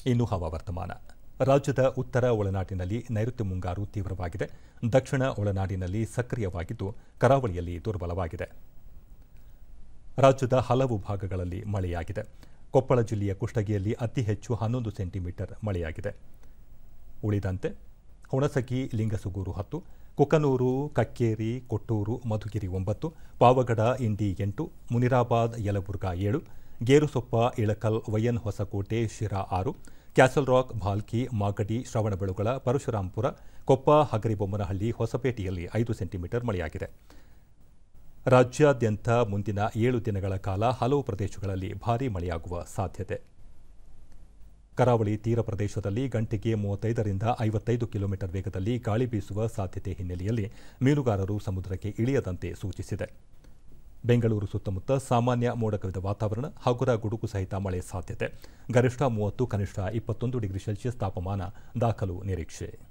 ಇನ್ನು ಹವಾವರ್ತಮಾನ. ರಾಜ್ಯದ ಉತ್ತರ ಒಳನಾಡಿನಲ್ಲಿ ನೈಋತ್ಯ ಮುಂಗಾರು ತೀವ್ರವಾಗಿದೆ. ದಕ್ಷಿಣ ಒಳನಾಡಿನಲ್ಲಿ ಸಕ್ರಿಯವಾಗಿದ್ದು ಕರಾವಳಿಯಲ್ಲಿ ದುರ್ಬಲವಾಗಿದೆ. ರಾಜ್ಯದ ಹಲವು ಭಾಗಗಳಲ್ಲಿ ಮಳೆಯಾಗಿದೆ. ಕೊಪ್ಪಳ ಜಿಲ್ಲೆಯ ಕುಷ್ಟಗಿಯಲ್ಲಿ ಅತಿ ಹೆಚ್ಚು 11 ಸೆಂಟಿಮೀಟರ್ ಮಳೆಯಾಗಿದೆ. ಉಳಿದಂತೆ Hunasagi, Lingasugur 10, Kukanur, Kakkeri, Kottur, Madhugiri 9, Pavagada, Indi 8, Munirabad, Yelburga 7, Gerusoppa, Ilkal, YN Hosakote, Sira 6, Castle Rock, Bhalki, Magadi, Shravanabelagola, Parashurampura, Koppa, Hagaribommanahalli, ಹೊಸಪೇಟೆಯಲ್ಲಿ 5 ಸೆಂಟಿಮೀಟರ್ ಮಳೆಯಾಗಿದೆ. ರಾಜ್ಯಾದ್ಯಂತ ಮುಂದಿನ 7 ದಿನಗಳ ಕಾಲ ಹಲವು ಪ್ರದೇಶಗಳಲ್ಲಿ ಭಾರೀ ಮಳೆಯಾಗುವ ಸಾಧ್ಯತೆ. ಕರಾವಳಿ ತೀರ ಪ್ರದೇಶದಲ್ಲಿ ಗಂಟೆಗೆ 35ರಿಂದ 55 ಕಿಲೋಮೀಟರ್ ವೇಗದಲ್ಲಿ ಗಾಳಿ ಬೀಸುವ ಸಾಧ್ಯತೆ ಹಿನ್ನೆಲೆಯಲ್ಲಿ ಮೀನುಗಾರರು ಸಮುದ್ರಕ್ಕೆ ಇಳಿಯದಂತೆ ಸೂಚಿಸಿದೆ. ಬೆಂಗಳೂರು ಸುತ್ತಮುತ್ತ ಸಾಮಾನ್ಯ ಮೋಡ ಕವಿದ ವಾತಾವರಣ, ಹಗುರ ಗುಡುಗು ಸಹಿತ ಮಳೆ ಸಾಧ್ಯತೆ. ಗರಿಷ್ಠ 30, ಕನಿಷ್ಠ 21 ಡಿಗ್ರಿ ಸೆಲ್ಸಿಯಸ್ ತಾಪಮಾನ ದಾಖಲು ನಿರೀಕ್ಷೆ.